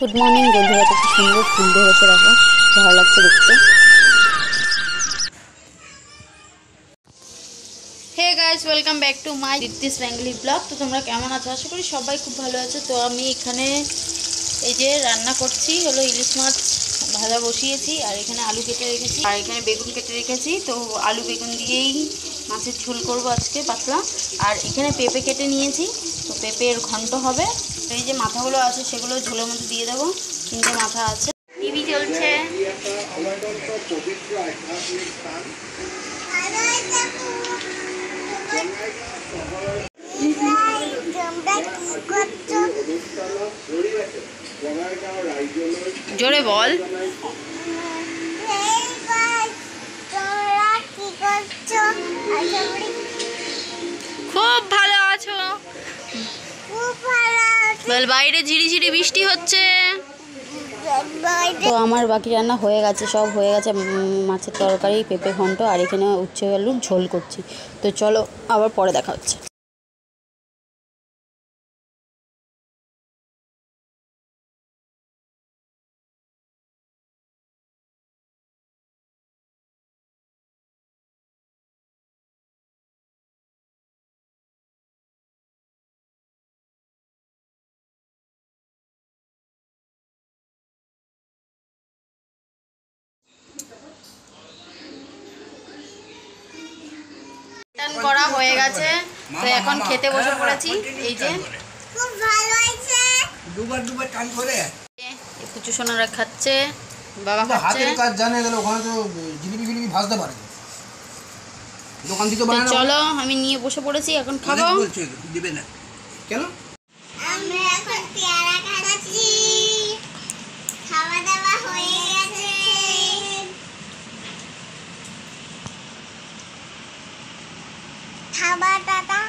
Good morning বন্ধুরা, তো খুব সুন্দর ফুল ধরেছে, দেখো ভালো লাগছে দেখতে। Hey guys, welcome back to my Dipti's Bengali blog. তো তোমরা কেমন আছো? আশা করি সবাই খুব ভালো আছো। তো আমি এখানে এই যে রান্না করছি, হলো ইলিশ মাছ ভাজা বসিয়েছি, আর এখানে আলু কেটে রেখেছি, আর এখানে বেগুন কেটে রেখেছি। তো আলু বেগুন দিয়েই মাছের ঝোল করবো আজকে পাতলা। আর এখানে পেঁপে কেটে নিয়েছি, তো পেঁপের ঘন্ট হবে। এই যে মাথাগুলো আছে সেগুলো ঝোলের মধ্যে দিয়ে দেবো। 3টে মাথা আছে। টিভি চলছে। জোরে বল। খুব ভালো আছো? বাইরে ঝিরিঝিরি বৃষ্টি হচ্ছে। তো আমার বাকি রান্না হয়ে গেছে, সব হয়ে গেছে। মাছের তরকারি, পেঁপে ঘন্ট, আর এখানে উচ্ছে আলুর ঝোল করছি। তো চলো আবার পরে দেখা হচ্ছে। টান করা হয়ে গেছে, তো এখন খেতে বসে পড়েছি। এই যে খুব ভালো হয়েছে, দুবার দুবার টান করে কুচু সোনারা খাচ্ছে, বাবা খাচ্ছে। হাতের কাজ জানে গেল, ওখানে তো জিলিপি জিলিপি ভাজতে পারে, দোকান থেকে বানানো। চলো আমি নিয়ে বসে পড়েছি, এখন খাবো। দিবে না কেন? আমরা এখন পেয়ারা খাচ্ছি, খাওয়া দাওয়া হয়ে গেছে। খাবার দাদা